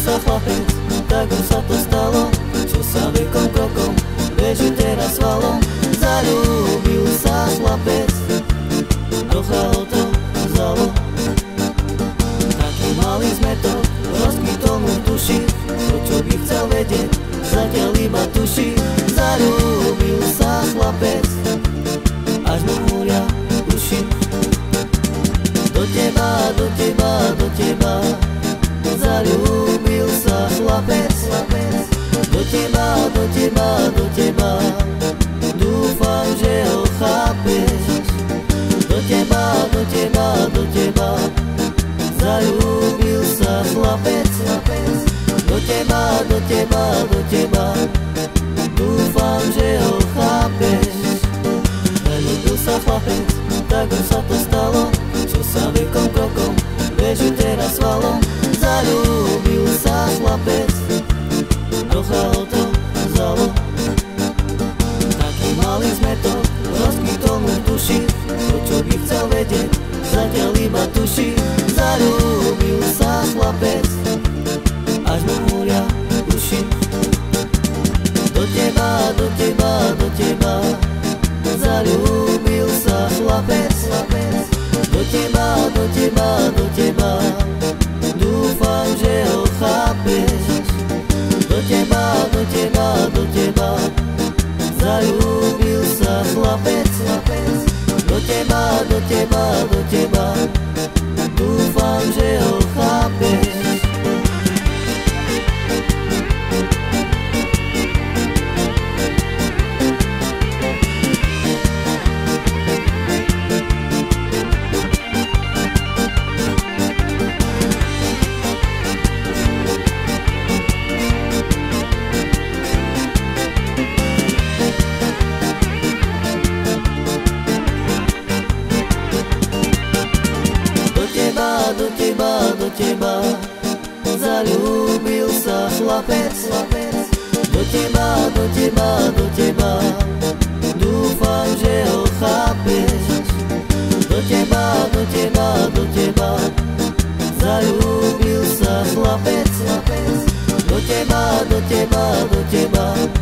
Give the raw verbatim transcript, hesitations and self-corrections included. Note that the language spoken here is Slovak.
sa chlapec, tak už sa to stalo, čo sa vekom krokom beží teraz valom. Zaľúbil sa chlapec, trocha ho to vzalo. Taký malý zmetok rozkvitol mu v duši, to čo by chcel vedieť, zatiaľ iba tuší. Zaľúbil sa chlapec, až mu húria uši. Do teba, do teba, do teba zaľúbil sa chlapec, chlapec. Do teba, do teba, do teba dúfam, že ho chápeš. Do teba, do teba, do teba zaľúbil sa chlapec, chlapec. Do teba, do teba, do teba dúfam, že ho chápeš. Zaľúbil sa chlapec, tak už sa to stalo, čo sa vekom krokom beží teraz valom. Zaľúbil sa chlapec, trocha ho to vzalo. Taký malý zmetok rozkvitol mu v duši, to čo by chcel vedieť, zatiaľ iba tuší. Zaľúbil sa chlapec, až mu húria uši. Do teba, do teba, do teba zaľúbil sa chlapec, chlapec. Do teba, do teba, do teba dúfam, že ho chápeš. Do teba, do teba, do teba zaľúbil sa chlapec, chlapec. Do teba, do teba, do teba dúfam, že ho chápeš. Do teba, do teba zaľúbil sa chlapec, chlapec. Do teba, do teba, do teba dúfam, že ho chápeš. Do teba, do teba, do teba zaľúbil sa chlapec, chlapec. Do teba, do teba, do teba